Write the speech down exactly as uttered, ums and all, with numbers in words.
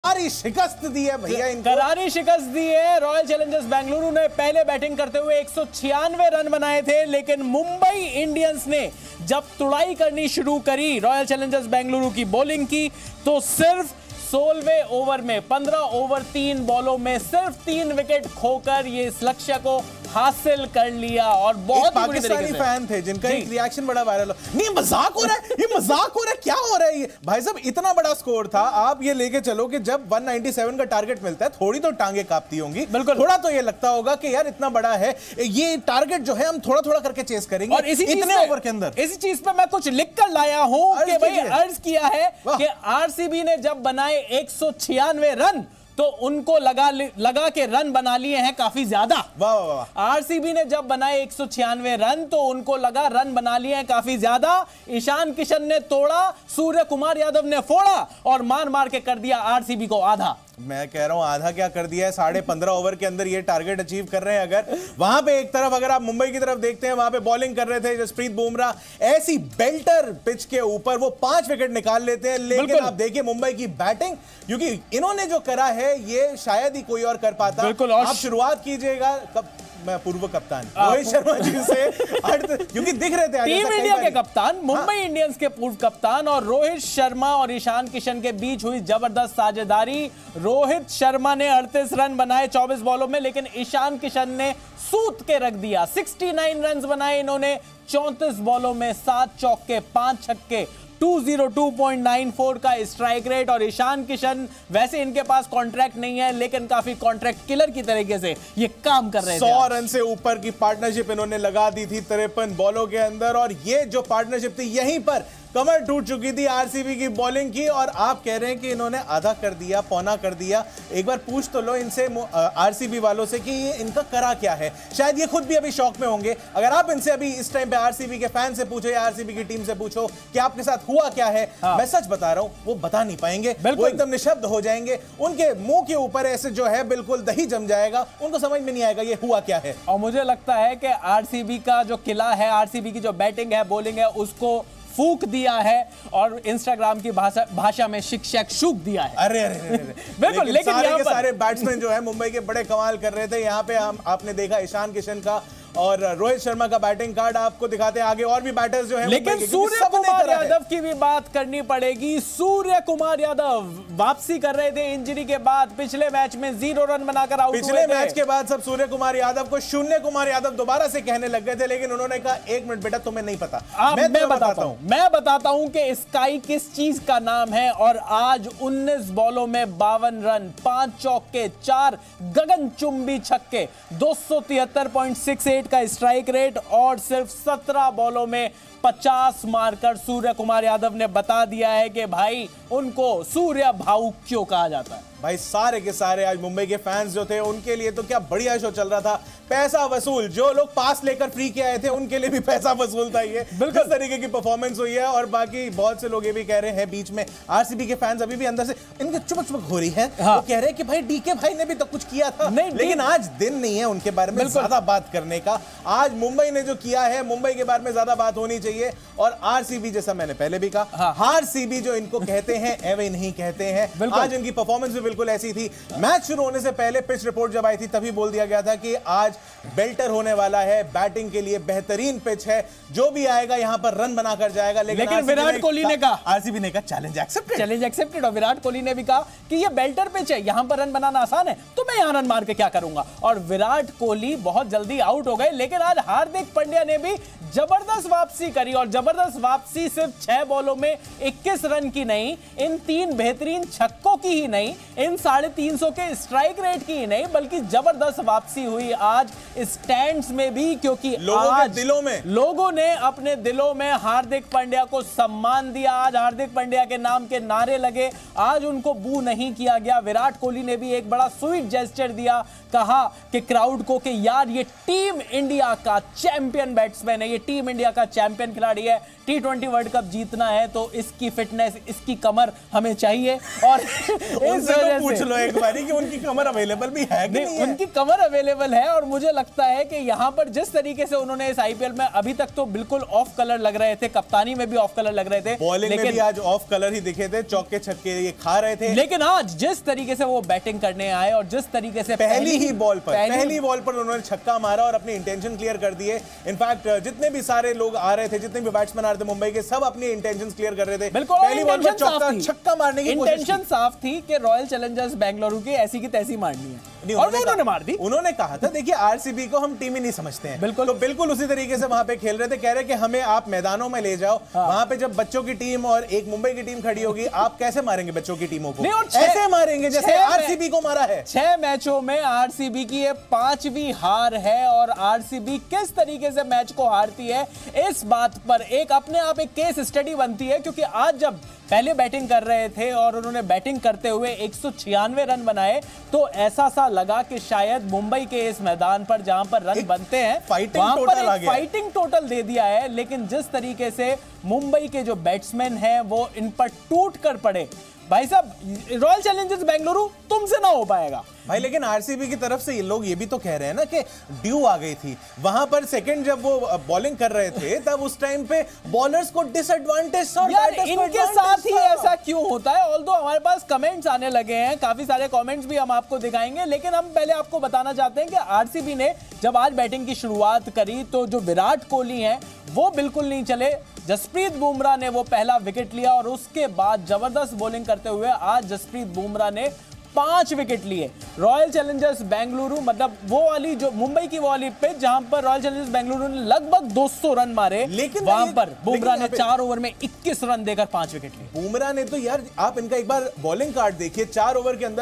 करारी शिकस्त दी है भैया इनको। करारी शिकस्त दी है। रॉयल चैलेंजर्स बेंगलुरु ने पहले बैटिंग करते हुए एक सौ छियानवे रन बनाए थे, लेकिन मुंबई इंडियंस ने जब तुड़ाई करनी शुरू करी रॉयल चैलेंजर्स बेंगलुरु की बॉलिंग की, तो सिर्फ सोलहवें ओवर में पंद्रह ओवर तीन बॉलों में सिर्फ तीन विकेट खोकर ये इस लक्ष्य को हासिल कर लिया। और बहुत ही पाकिस्तानी फैन थे जिनका एक रिएक्शन बड़ा वायरल हो, नहीं मजाक हो रहा है, ये मजाक हो रहा है, क्या हो रहा है ये भाई साहब, इतना बड़ा स्कोर था। आप ये लेके चलो कि जब एक सौ सत्तानवे का टारगेट मिलता है थोड़ी तो टांगे कांपती होंगी, बिल्कुल थोड़ा तो ये लगता होगा कि यार इतना बड़ा है ये टारगेट जो है हम थोड़ा थोड़ा करके चेस करेंगे। और इसी इतने ओवर के अंदर इसी चीज पे मैं कुछ लिख कर लाया हूं कि भाई अर्ज किया है कि आरसीबी ने जब बनाए एक सौ छियानवे रन तो उनको लगा लगा के रन बना लिए हैं काफी ज्यादा। वाह वाह वाह। आरसीबी ने जब बनाए एक सौ छियानवे रन तो उनको लगा रन बना लिए हैं काफी ज्यादा। ईशान किशन ने तोड़ा, सूर्य कुमार यादव ने फोड़ा और मार मार के कर दिया आरसीबी को आधा। मैं कह रहा हूं आधा क्या कर दिया है, साढ़े पंद्रह ओवर के अंदर ये टारगेट अचीव कर रहे हैं। अगर वहां पे एक तरफ अगर आप मुंबई की तरफ देखते हैं, वहां पे बॉलिंग कर रहे थे जसप्रीत बुमराह, ऐसी बेल्टर पिच के ऊपर वो पांच विकेट निकाल लेते हैं। लेकिन आप देखिए मुंबई की बैटिंग, क्योंकि इन्होंने जो करा है ये शायद ही कोई और कर पाता। आप शुरुआत कीजिएगा कब मैं पूर्व कप्तान रोहित शर्मा जी से, क्योंकि दिख रहे थे टीम इंडिया के कप्तान, मुंबई हाँ। इंडियंस के पूर्व कप्तान और रोहित शर्मा और ईशान किशन के बीच हुई जबरदस्त साझेदारी। रोहित शर्मा ने अड़तीस रन बनाए चौबीस बॉलों में, लेकिन ईशान किशन ने सूत के रख दिया। उनहत्तर रन बनाए इन्होंने चौंतीस बॉलों में, सात चौके पांच छक्के, दो सौ दो पॉइंट नौ चार का स्ट्राइक रेट। और ईशान किशन वैसे इनके पास कॉन्ट्रैक्ट नहीं है, लेकिन काफी कॉन्ट्रैक्ट किलर की तरीके से ये काम कर रहे थे। सौ रन से ऊपर की पार्टनरशिप इन्होंने लगा दी थी तिरपन बॉलों के अंदर, और ये जो पार्टनरशिप थी यहीं पर कमर टूट चुकी थी आरसीबी की बॉलिंग की। और आप कह रहे हैं कि इन्होंने आधा कर दिया, पौना कर दिया। एक बार पूछ तो लो इनसे, आरसीबी वालों से, कि ये इनका करा क्या है। शायद ये खुद भी अभी शौक में होंगे। अगर आप इनसे अभी इस टाइम पे आरसीबी के फैन से पूछो या आरसीबी की टीम से पूछो कि आपके साथ हुआ क्या है, हाँ। मैं सच बता रहा हूं वो बता नहीं पाएंगे, वो एकदम निशब्द हो जाएंगे। उनके मुंह के ऊपर ऐसे जो है बिल्कुल दही जम जाएगा, उनको समझ में नहीं आएगा ये हुआ क्या है। और मुझे लगता है कि आरसीबी का जो किला है, आरसीबी की जो बैटिंग है, बॉलिंग है, उसको फूक दिया है और इंस्टाग्राम की भाषा भाषा में शिक्षक शूक दिया है। अरे अरे अरे, अरे। बिल्कुल, लेकिन, लेकिन सारे के सारे बैट्समैन जो है मुंबई के बड़े कमाल कर रहे थे। यहाँ पे हम आपने देखा ईशान किशन का और रोहित शर्मा का बैटिंग कार्ड आपको दिखाते हैं आगे, और भी बैटर्स जो हैं। लेकिन सूर्य कुमार यादव की भी बात करनी पड़ेगी। सूर्य कुमार यादव वापसी कर रहे थे इंजरी के बाद, पिछले मैच में जीरो रन बनाकर आउट हुए थे। पिछले मैच के बाद सब सूर्य कुमार यादव को शून्य कुमार यादव दोबारा से कहने लग गए थे, लेकिन उन्होंने कहा एक मिनट बेटा तुम्हें नहीं पता, मैं, मैं बताता हूं मैं बताता हूं कि स्काई किस चीज का नाम है। और आज उन्नीस बॉलों में बावन रन, पांच चौके, चार गगनचुंबी छक्के, दो सौ तिहत्तर पॉइंट सिक्स एट का स्ट्राइक रेट और सिर्फ सत्रह बॉलों में पचास मारकर सूर्य कुमार यादव ने बता दिया है कि भाई उनको सूर्य भाऊ क्यों कहा जाता है। भाई सारे के सारे आज मुंबई के फैंस जो थे उनके लिए तो क्या बढ़िया शो चल रहा था, पैसा वसूल। जो लोग पास लेकर फ्री के आए थे उनके लिए भी पैसा वसूल था ये, बिल्कुल तरीके की परफॉर्मेंस हुई है। और बाकी बहुत से लोग ये भी कह रहे हैं बीच में, आरसीबी के फैंस अभी भी अंदर से इनके चुपक चुपक हो रही है, हाँ। वो कह रहे हैं कि भाई डीके भाई ने भी तो कुछ किया था, नहीं, लेकिन आज दिन नहीं है उनके बारे में ज्यादा बात करने का। आज मुंबई ने जो किया है, मुंबई के बारे में ज्यादा बात होनी चाहिए। और आरसीबी, जैसा मैंने पहले भी कहा, आरसीबी जो इनको कहते हैं एवे नहीं कहते हैं। आज इनकी परफॉर्मेंस भी बिल्कुल ऐसी थी। मैच शुरू होने से पहले पिच रिपोर्ट जब आई थी तभी बोल दिया गया था कि आज बेल्टर होने वाला है, बैटिंग के लिए बेहतरीन पिच है, जो भी आएगा यहां पर रन बनाकर जाएगा। लेकिन, लेकिन विराट कोहली ने कहा, आरसीबी ने कहा चैलेंज एक्सेप्टेड, चैलेंज एक्सेप्टेड। और विराट कोहली ने भी कहा कि ये बेल्टर पिच है, यहां पर रन बनाना आसान है, तो मैं यहां रन मार के क्या करूंगा। और विराट कोहली बहुत जल्दी आउट हो गए। लेकिन आज हार्दिक पांड्या ने भी जबरदस्त वापसी करी, और जबरदस्त वापसी सिर्फ छह बॉलों में इक्कीस रन की नहीं, इन तीन बेहतरीन छक्कों की ही नहीं, इन साढ़े तीन सौ के स्ट्राइक रेट की ही नहीं, बल्कि जबरदस्त वापसी हुई आज स्टैंड्स में भी। क्योंकि लोगों आज के दिलों में लोगों ने अपने दिलों में हार्दिक पांड्या को सम्मान दिया। आज हार्दिक पांड्या के नाम के नारे लगे, आज उनको बू नहीं किया गया। विराट कोहली ने भी एक बड़ा स्वीट जेस्चर दिया, कहा कि क्राउड को कि यार ये टीम इंडिया का चैंपियन बैट्समैन है, ये टीम इंडिया का चैंपियन खिलाड़ी है, टी ट्वेंटी वर्ल्ड कप जीतना है तो इसकी फिटनेस, इसकी कमर हमें चाहिए। और इस वजह से पूछ लो एक बारी कि उनकी कमर अवेलेबल भी है कि नहीं, नहीं है? उनकी कमर अवेलेबल है और मुझे लगता है कि यहाँ पर जिस तरीके से उन्होंने इस आईपीएल में अभी तक तो बिल्कुल ऑफ कलर लग रहे थे, कप्तानी में भी ऑफ कलर लग रहे थे, बॉलिंग में भी आज ऑफ कलर ही दिखे थे, चौके छक्के ये खा रहे थे। लेकिन आज जिस तरीके से वो बैटिंग करने आए और जिस तरीके से पहली, पहली ही बॉल पर पहली, पहली बॉल पर उन्होंने छक्का मारा और अपनी इंटेंशन क्लियर कर दिए। इनफैक्ट जितने भी सारे लोग आ रहे थे, जितने भी बैट्समैन आ रहे थे मुंबई के, सब अपनी इंटेंशंस क्लियर कर रहे थे। बिल्कुल, पहली बॉल पर चौका छक्का मारने की कोशिश की। इंटेंशन साफ थी कि रॉयल चैलेंजर्स बेंगलुरु की ऐसी की तैसी मारनी है नहीं, और उन्होंने, वो उन्होंने मार दी। उन्होंने कहा था देखिए आरसीबी को हम टीम ही नहीं समझते हैं, बिल्कुल तो बिल्कुल उसी तरीके से वहां पे खेल रहे थे। कह रहे कि हमें आप मैदानों में ले जाओ, हाँ। वहां पे जब बच्चों की टीम और एक मुंबई की टीम खड़ी होगी, आप कैसे मारेंगे बच्चों की टीमों को? ऐसे मारेंगे जैसे आरसीबी को मारा है। छह मैचों में आरसीबी की ये पांचवी हार है और आरसीबी किस तरीके से मैच को हारती है इस बात पर एक अपने आप एक केस स्टडी बनती है, क्योंकि आज जब पहले बैटिंग कर रहे थे और उन्होंने बैटिंग करते हुए एक सौ छियानवे रन बनाए तो ऐसा सा लगा कि शायद मुंबई के इस मैदान पर जहां पर रन बनते हैं वहां पर एक फाइटिंग टोटल दे दिया है। लेकिन जिस तरीके से मुंबई के जो बैट्समैन हैं वो इन पर टूट कर पड़े, भाई साहब रॉयल चैलेंजर्स बेंगलुरु तुमसे ना हो पाएगा भाई। लेकिन आरसीबी की तरफ से ये लोग ये भी तो कह रहे हैं ना कि ड्यू आ गई थी वहां पर। सेकंड जब वो बॉलिंग कर रहे थे तब उस टाइम पे बॉलर्स को डिसएडवांटेज था, यार इनके साथ ही ऐसा क्यों होता है? ऑल्दो हमारे पास कमेंट्स आने लगे हैं, काफी सारे कमेंट्स भी हम आपको दिखाएंगे, लेकिन हम पहले आपको बताना चाहते हैं कि आरसीबी ने जब आज बैटिंग की शुरुआत करी तो जो विराट कोहली हैं वो बिल्कुल नहीं चले। जसप्रीत बुमराह ने वो पहला विकेट लिया और उसके बाद जबरदस्त बॉलिंग करते हुए आज जसप्रीत बुमराह ने पांच विकेट लिए। रॉयल चैलेंजर्स बेंगलुरु मतलब वो वाली जो मुंबई की वो वाली पिच जहां पर रॉयल चैलेंजर्स बेंगलुरु ने लगभग दो सौ रन मारे, लेकिन वहां पर बुमराह ने चार ओवर में इक्कीस रन देकर पांच विकेट लिए। बुमराह ने तो यार आप इनका एक बार बॉलिंग कार्ड देखिए, चार ओवर के अंदर